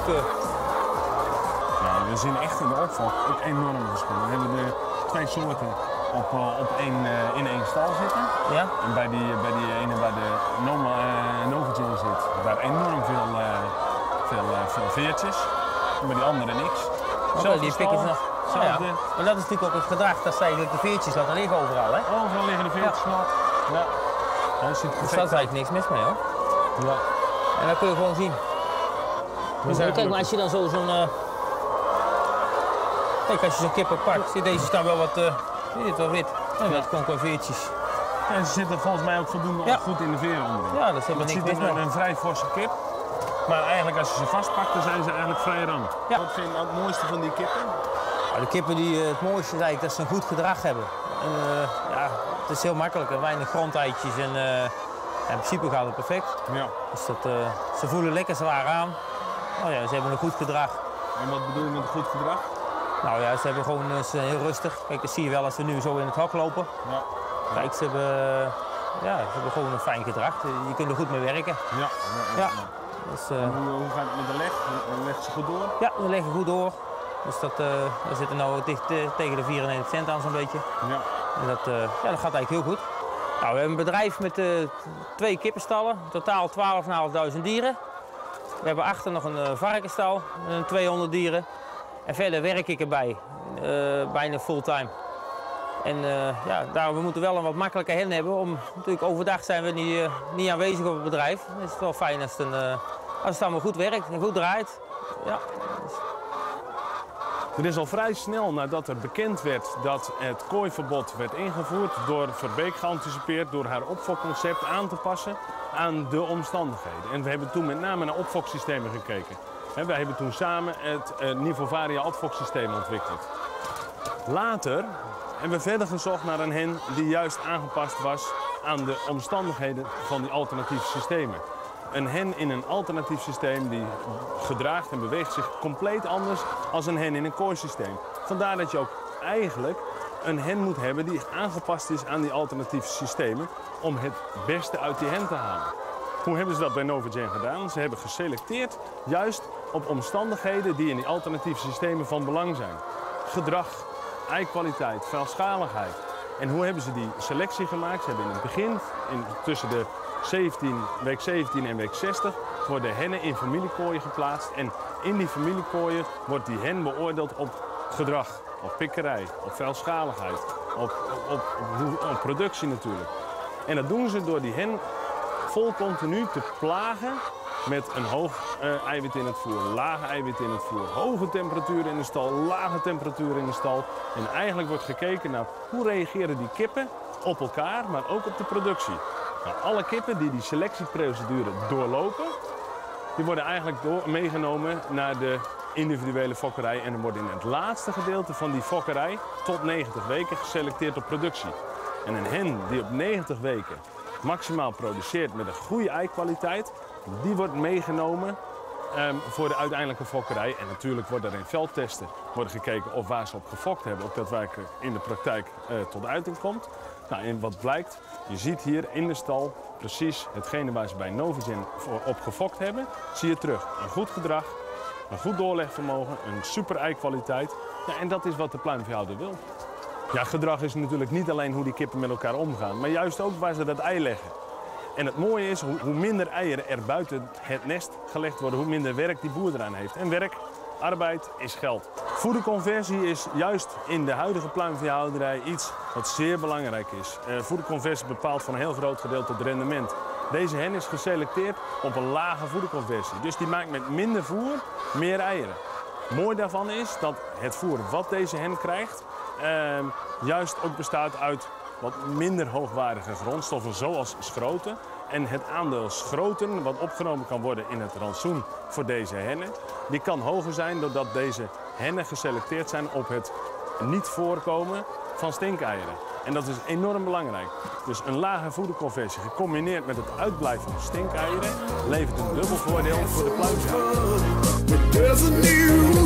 Nou, we zien echt in de opvang ook enorm verschil. We hebben de twee soorten in één stal zitten. Ja? En bij die ene waar de Novagen zit, daar enorm veel veertjes. En bij die andere niks. Okay, die pikken ze nog. Ja. Maar dat is natuurlijk ook het gedrag, dat ze eigenlijk de veertjes laten liggen overal, hè? Overal liggen de veertjes nog. Ja. Dus daar is eigenlijk niks mis mee, hoor. Ja. En dat kun je gewoon zien. Dus kijk, maar als je dan zo'n... Kijk, als je zo'n kippen pakt, deze staan wel wat wit. Ja, dat gewoon qua veertjes. Ja, ze zitten volgens mij ook voldoende goed in de veren onderin. Ja, dat hebben we niks mis mee. Een vrij forse kip. Maar eigenlijk als je ze vastpakt, dan zijn ze eigenlijk vrij rank. Ja. Wat vind je nou het mooiste van die kippen? De kippen die het mooiste is eigenlijk dat ze een goed gedrag hebben. En, ja, het is heel makkelijk, weinig grondeitjes en in principe gaat het perfect. Ja. Dus dat, ze voelen lekker zwaar aan. Oh ja, ze hebben een goed gedrag. En wat bedoel je met een goed gedrag? Nou ja, ze hebben gewoon heel rustig. Kijk, dat zie je wel als we nu zo in het hok lopen. Ja. Kijk, ze hebben gewoon een fijn gedrag. Je kunt er goed mee werken. Ja. Dus, hoe gaat het met de leg? Legt ze goed door? Ja, we leggen goed door. Dus we zitten nu dicht tegen de 94 cent aan zo'n beetje. Ja. En dat gaat eigenlijk heel goed. Nou, we hebben een bedrijf met 2 kippenstallen, totaal 12.500 dieren. We hebben achter nog een varkenstal, 200 dieren. En verder werk ik erbij, bijna fulltime. En we moeten wel een wat makkelijke hen hebben. Natuurlijk overdag zijn we niet aanwezig op het bedrijf. Dan is het wel fijn als het allemaal goed werkt en goed draait. Ja. Er is al vrij snel nadat er bekend werd dat het kooiverbod werd ingevoerd door Verbeek geanticipeerd door haar opfokconcept aan te passen aan de omstandigheden. En we hebben toen met name naar opfoksystemen gekeken. Wij hebben toen samen het Nivovaria opfoksysteem ontwikkeld. Later hebben we verder gezocht naar een hen die juist aangepast was aan de omstandigheden van die alternatieve systemen. Een hen in een alternatief systeem die gedraagt en beweegt zich compleet anders dan een hen in een kooisysteem. Vandaar dat je ook eigenlijk een hen moet hebben die aangepast is aan die alternatieve systemen om het beste uit die hen te halen. Hoe hebben ze dat bij Novagen gedaan? Ze hebben geselecteerd juist op omstandigheden die in die alternatieve systemen van belang zijn. Gedrag, eikwaliteit, vuilschaligheid. En hoe hebben ze die selectie gemaakt? Ze hebben in het begin, tussen de week 17 en week 60, worden hennen in familiekooien geplaatst. En in die familiekooien wordt die hen beoordeeld op gedrag, op pikkerij, op vuilschaligheid, op productie natuurlijk. En dat doen ze door die hen vol continu te plagen met een hoog eiwit in het voer, lage eiwit in het voer, hoge temperaturen in de stal, lage temperaturen in de stal. En eigenlijk wordt gekeken naar hoe reageren die kippen op elkaar, maar ook op de productie. Nou, alle kippen die selectieprocedure doorlopen, die worden eigenlijk meegenomen naar de individuele fokkerij. En er wordt in het laatste gedeelte van die fokkerij tot 90 weken geselecteerd op productie. En een hen die op 90 weken maximaal produceert met een goede eikwaliteit, die wordt meegenomen voor de uiteindelijke fokkerij. En natuurlijk worden er in veldtesten gekeken of waar ze op gefokt hebben, ook dat werkelijk in de praktijk tot uiting komt. Nou, en wat blijkt, je ziet hier in de stal precies hetgene waar ze bij Novagen op gefokt hebben, zie je terug. Een goed gedrag, een goed doorlegvermogen, een super eikwaliteit. Ja, en dat is wat de pluimveehouder wil. Ja, gedrag is natuurlijk niet alleen hoe die kippen met elkaar omgaan, maar juist ook waar ze dat ei leggen. En het mooie is, hoe minder eieren er buiten het nest gelegd worden, hoe minder werk die boer eraan heeft. En werk, arbeid is geld. Voederconversie is juist in de huidige pluimveehouderij iets wat zeer belangrijk is. Voederconversie bepaalt voor een heel groot gedeelte het rendement. Deze hen is geselecteerd op een lage voederconversie. Dus die maakt met minder voer meer eieren. Mooi daarvan is dat het voer wat deze hen krijgt, juist ook bestaat uit wat minder hoogwaardige grondstoffen zoals schroten. En het aandeel schroten wat opgenomen kan worden in het rantsoen voor deze hennen, die kan hoger zijn doordat deze hennen geselecteerd zijn op het niet voorkomen van stinkeieren. En dat is enorm belangrijk. Dus een lage voederconversie gecombineerd met het uitblijven van stinkeieren levert een dubbel voordeel voor de pluimveehouder.